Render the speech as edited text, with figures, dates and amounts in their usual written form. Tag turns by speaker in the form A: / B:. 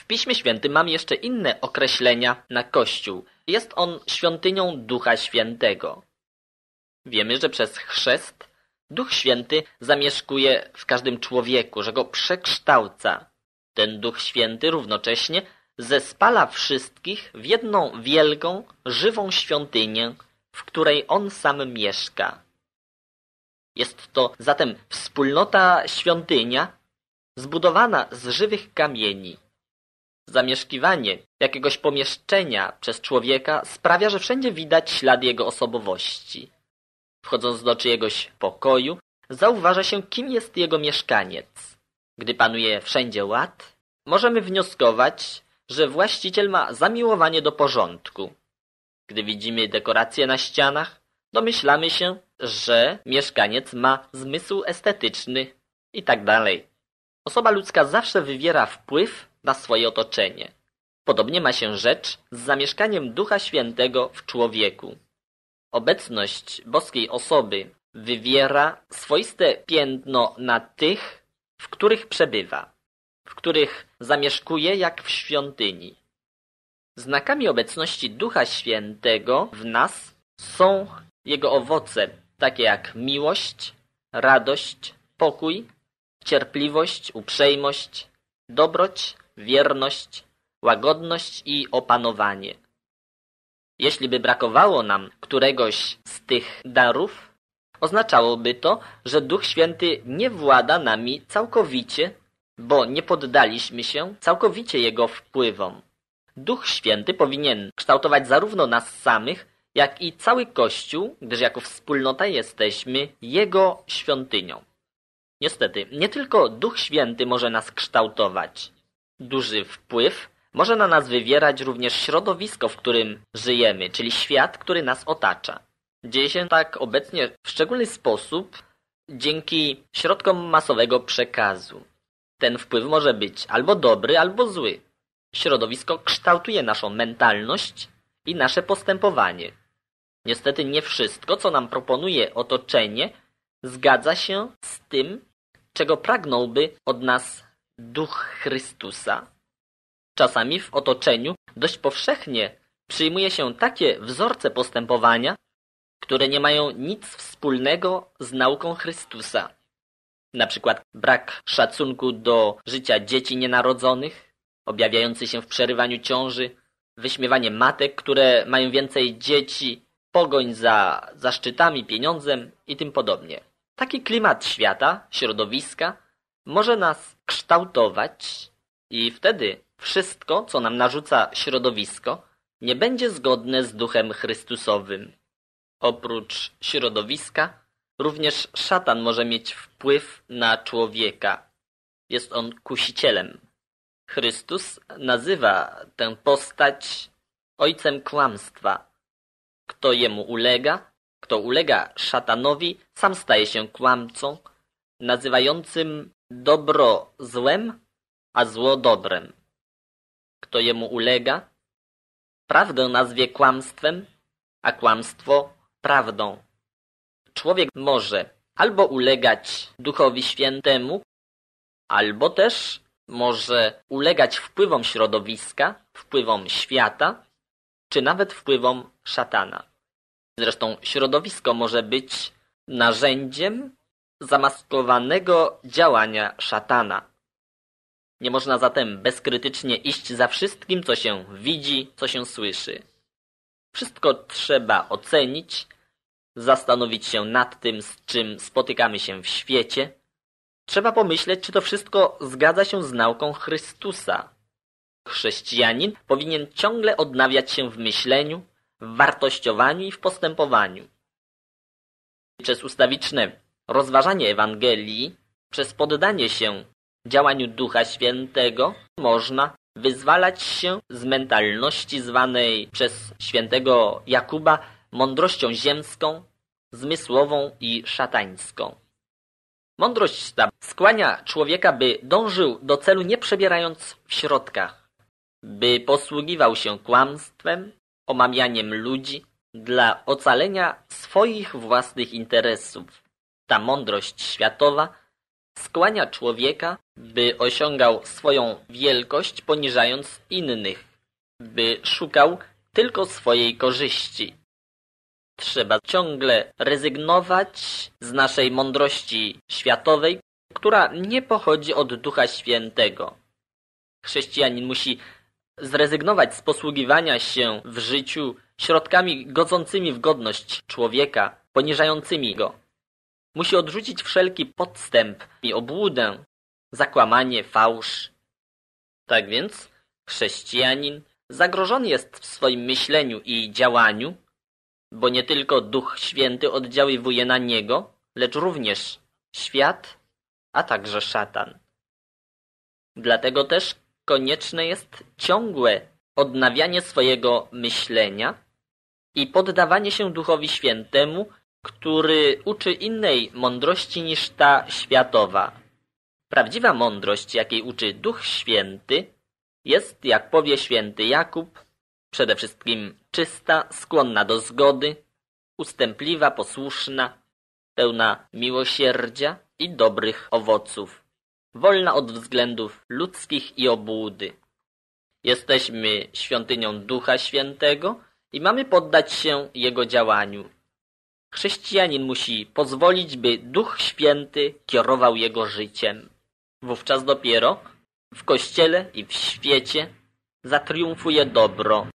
A: W Piśmie Świętym mamy jeszcze inne określenia na Kościół. Jest on świątynią Ducha Świętego. Wiemy, że przez chrzest Duch Święty zamieszkuje w każdym człowieku, że go przekształca. Ten Duch Święty równocześnie zespala wszystkich w jedną wielką, żywą świątynię, w której On sam mieszka. Jest to zatem wspólnota świątynia zbudowana z żywych kamieni. Zamieszkiwanie jakiegoś pomieszczenia przez człowieka sprawia, że wszędzie widać ślad jego osobowości. Wchodząc do czyjegoś pokoju, zauważa się, kim jest jego mieszkaniec. Gdy panuje wszędzie ład, możemy wnioskować, że właściciel ma zamiłowanie do porządku. Gdy widzimy dekoracje na ścianach, domyślamy się, że mieszkaniec ma zmysł estetyczny i tak dalej. Osoba ludzka zawsze wywiera wpływ na swoje otoczenie. Podobnie ma się rzecz z zamieszkaniem Ducha Świętego w człowieku. Obecność boskiej osoby wywiera swoiste piętno na tych, w których przebywa, w których zamieszkuje jak w świątyni. Znakami obecności Ducha Świętego w nas są Jego owoce, takie jak miłość, radość, pokój, cierpliwość, uprzejmość, dobroć, wierność, łagodność i opanowanie. Jeśli by brakowało nam któregoś z tych darów, oznaczałoby to, że Duch Święty nie włada nami całkowicie, bo nie poddaliśmy się całkowicie Jego wpływom. Duch Święty powinien kształtować zarówno nas samych, jak i cały Kościół, gdyż jako wspólnota jesteśmy Jego świątynią. Niestety, nie tylko Duch Święty może nas kształtować. Duży wpływ może na nas wywierać również środowisko, w którym żyjemy, czyli świat, który nas otacza. Dzieje się tak obecnie w szczególny sposób dzięki środkom masowego przekazu. Ten wpływ może być albo dobry, albo zły. Środowisko kształtuje naszą mentalność i nasze postępowanie. Niestety nie wszystko, co nam proponuje otoczenie, zgadza się z tym, czego pragnąłby od nas Duch Chrystusa. Czasami w otoczeniu dość powszechnie przyjmuje się takie wzorce postępowania, które nie mają nic wspólnego z nauką Chrystusa. Na przykład brak szacunku do życia dzieci nienarodzonych, objawiający się w przerywaniu ciąży, wyśmiewanie matek, które mają więcej dzieci, pogoń za zaszczytami, pieniądzem i tym podobnie. Taki klimat świata, środowiska może nas kształtować i wtedy wszystko, co nam narzuca środowisko, nie będzie zgodne z Duchem Chrystusowym. Oprócz środowiska, również szatan może mieć wpływ na człowieka. Jest on kusicielem. Chrystus nazywa tę postać ojcem kłamstwa. Kto jemu ulega, kto ulega szatanowi, sam staje się kłamcą, nazywającym dobro złem, a zło dobrem. Kto jemu ulega, prawdę nazwie kłamstwem, a kłamstwo prawdą. Człowiek może albo ulegać Duchowi Świętemu, albo też może ulegać wpływom środowiska, wpływom świata, czy nawet wpływom szatana. Zresztą środowisko może być narzędziem zamaskowanego działania szatana. Nie można zatem bezkrytycznie iść za wszystkim, co się widzi, co się słyszy. Wszystko trzeba ocenić, zastanowić się nad tym, z czym spotykamy się w świecie. Trzeba pomyśleć, czy to wszystko zgadza się z nauką Chrystusa. Chrześcijanin powinien ciągle odnawiać się w myśleniu, w wartościowaniu i w postępowaniu. Przez ustawiczne rozważanie Ewangelii, przez poddanie się działaniu Ducha Świętego można wyzwalać się z mentalności zwanej przez świętego Jakuba mądrością ziemską, zmysłową i szatańską. Mądrość ta skłania człowieka, by dążył do celu nie przebierając w środkach, by posługiwał się kłamstwem, omamianiem ludzi dla ocalenia swoich własnych interesów. Ta mądrość światowa skłania człowieka, by osiągał swoją wielkość, poniżając innych, by szukał tylko swojej korzyści. Trzeba ciągle rezygnować z naszej mądrości światowej, która nie pochodzi od Ducha Świętego. Chrześcijanin musi zrezygnować z posługiwania się w życiu środkami godzącymi w godność człowieka, poniżającymi go. Musi odrzucić wszelki podstęp i obłudę, zakłamanie, fałsz. Tak więc chrześcijanin zagrożony jest w swoim myśleniu i działaniu, bo nie tylko Duch Święty oddziaływuje na niego, lecz również świat, a także szatan. Dlatego też konieczne jest ciągłe odnawianie swojego myślenia i poddawanie się Duchowi Świętemu, który uczy innej mądrości niż ta światowa. Prawdziwa mądrość, jakiej uczy Duch Święty, jest, jak powie święty Jakub, przede wszystkim czysta, skłonna do zgody, ustępliwa, posłuszna, pełna miłosierdzia i dobrych owoców, wolna od względów ludzkich i obłudy. Jesteśmy świątynią Ducha Świętego i mamy poddać się Jego działaniu. Chrześcijanin musi pozwolić, by Duch Święty kierował jego życiem. Wówczas dopiero w Kościele i w świecie zatriumfuje dobro.